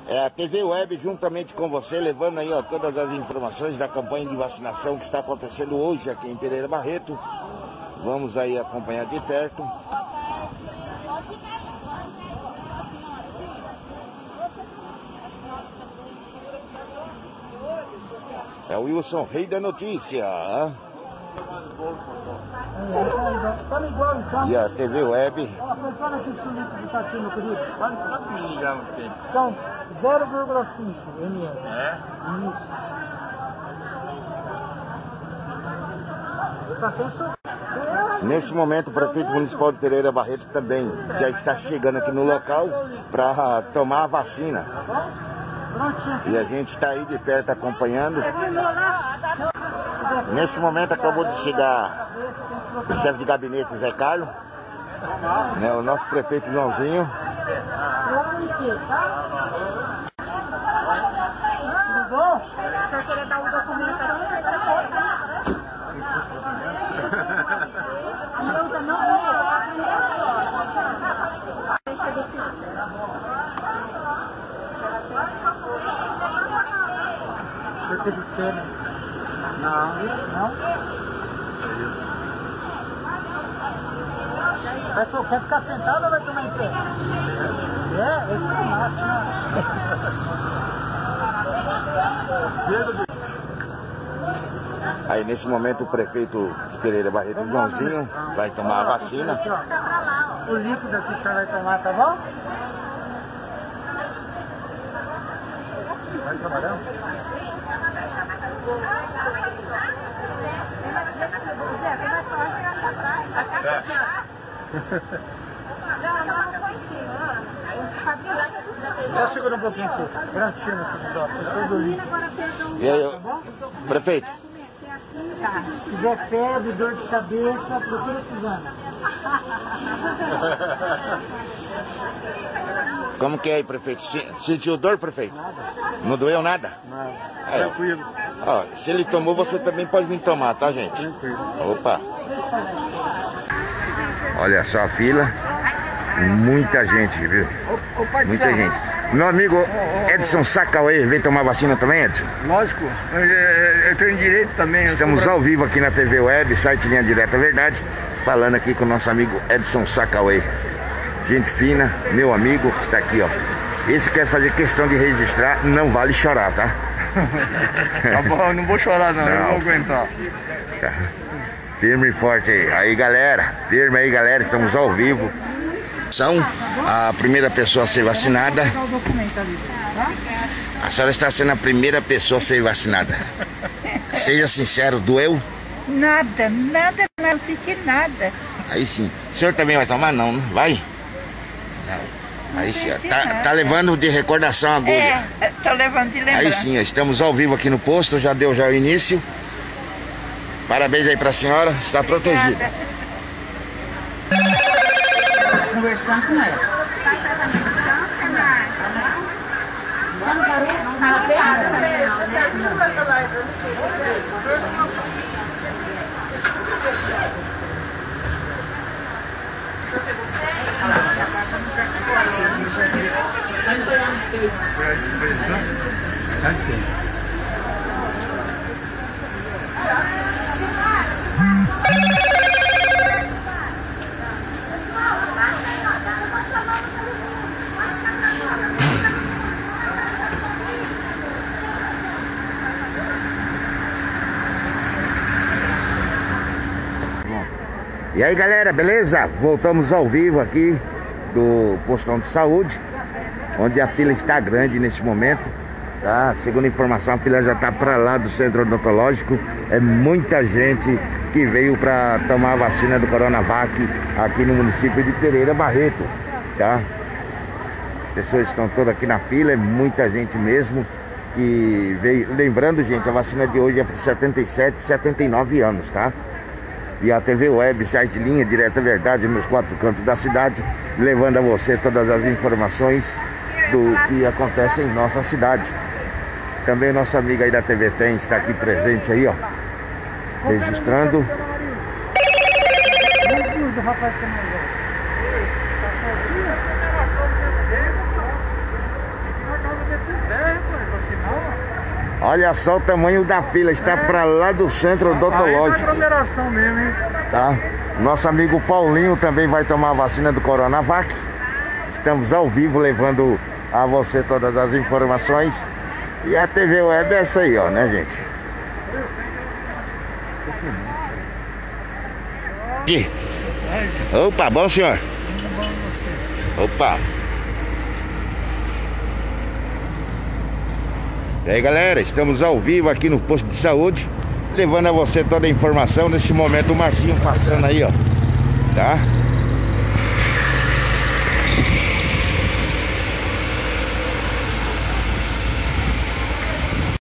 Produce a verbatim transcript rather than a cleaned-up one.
É a T V Web juntamente com você, levando aí ó, todas as informações da campanha de vacinação que está acontecendo hoje aqui em Pereira Barreto. Vamos aí acompanhar de perto. É o Wilson, rei da notícia. E a T V Web. São zero vírgula cinco mililitros. É? Isso. Está sem suco. Nesse momento, o prefeito municipal de Pereira Barreto também já está chegando aqui no local para tomar a vacina. E a gente está aí de perto acompanhando. Nesse momento acabou de chegar o chefe de gabinete, Zé Carlos, né, o nosso prefeito Joãozinho. Tudo bom? O senhor queria dar um documento aqui? Não, você não Você teve febre? Não. Não? Vai, quer ficar sentado ou vai tomar em pé? É, é massa, né? Aí nesse momento o prefeito de Pereira Barreto, Joãozinho, vai tomar a vacina. Aqui, ó. O líquido aqui que o senhor vai tomar, tá bom? Vai trabalhar? Só segura um pouquinho aqui. Garantindo aqui, só. E aí, prefeito? Se tiver febre, dor de cabeça, procura a Suzana. Como que é aí, prefeito? Sentiu dor, prefeito? Nada. Não doeu nada? Nada. É. Tranquilo. Ó, se ele tomou, você também pode vir tomar, tá, gente? Tranquilo. Opa! Olha só a fila. Muita gente, viu? Muita gente. Meu amigo Edson Sacauê veio tomar vacina também, Edson? Lógico, eu tenho direito também. Estamos ao vivo aqui na T V Web, site Linha Direta Verdade, falando aqui com o nosso amigo Edson Sacauê. Gente fina, meu amigo, que está aqui, ó. Esse quer fazer questão de registrar, não vale chorar, tá? Tá bom, eu não vou chorar não, não. Eu vou aguentar. Tá. Firme e forte aí. Aí, galera, firme aí, galera, estamos ao vivo. São a primeira pessoa a ser vacinada. A senhora está sendo a primeira pessoa a ser vacinada. Seja sincero, doeu? Nada, nada, não senti nada. Aí sim. O senhor também vai tomar? Não, não vai? Não. Aí sim, tá, tá levando de recordação a agulha. É, tô levando de lembrança. Aí sim, estamos ao vivo aqui no posto, já deu já o início. Parabéns aí pra senhora, está protegida. Conversando com ela. Faz tratamento de câncer, né? Não parece? Não parece, né? E aí, galera, beleza? Voltamos ao vivo aqui do postão de saúde, onde a fila está grande nesse momento, tá? Segundo a informação, a fila já está para lá do centro odontológico. É muita gente que veio para tomar a vacina do Coronavac aqui no município de Pereira Barreto, tá? As pessoas estão todas aqui na fila, é muita gente mesmo que veio. Lembrando, gente, a vacina de hoje é para setenta e sete, setenta e nove anos, tá? E a T V Web, site Linha Direta Verdade, nos quatro cantos da cidade, levando a você todas as informações do que acontece em nossa cidade. Também nossa amiga aí da T V Tem está aqui presente aí, ó, registrando. Olha só o tamanho da fila, está para lá do centro odontológico. Aí é aglomeração mesmo, hein? Tá? Nosso amigo Paulinho também vai tomar a vacina do Coronavac. Estamos ao vivo levando a você todas as informações. E a T V Web é essa aí, ó, né, gente? Aqui. Opa, bom senhor. Opa. E aí, galera, estamos ao vivo aqui no posto de saúde, levando a você toda a informação. Nesse momento o Marcinho passando aí, ó, tá?